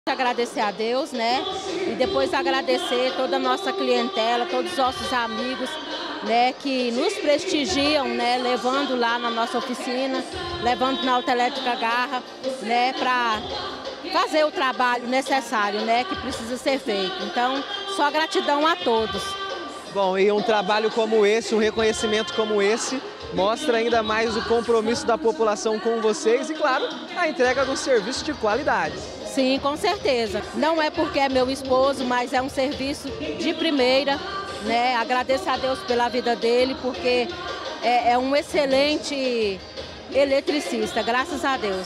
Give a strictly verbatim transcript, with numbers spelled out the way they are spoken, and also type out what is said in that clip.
Agradecer a Deus, né? E depois agradecer toda a nossa clientela, todos os nossos amigos, né, que nos prestigiam, né, levando lá na nossa oficina, levando na Autoelétrica Garra, né, para fazer o trabalho necessário, né, que precisa ser feito. Então, só gratidão a todos. Bom, e um trabalho como esse, um reconhecimento como esse, mostra ainda mais o compromisso da população com vocês e, claro, a entrega de um serviço de qualidade. Sim, com certeza. Não é porque é meu esposo, mas é um serviço de primeira, né? Agradeço a Deus pela vida dele, porque é, é um excelente eletricista, graças a Deus.